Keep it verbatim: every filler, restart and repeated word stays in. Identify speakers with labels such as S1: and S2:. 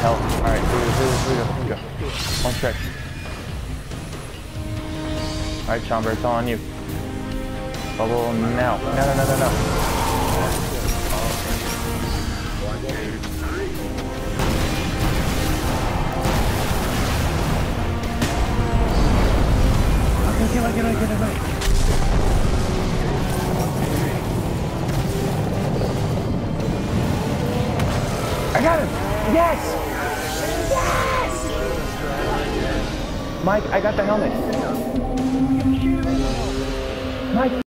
S1: health. Alright, here we go, here we go, here we go. One stretch. Alright, Chamber, it's all on you. Bubble now. No, no, no, no, no. Okay, get away, get away, get away. I got him! Yes! Yes! Mike, I got the helmet. Mike.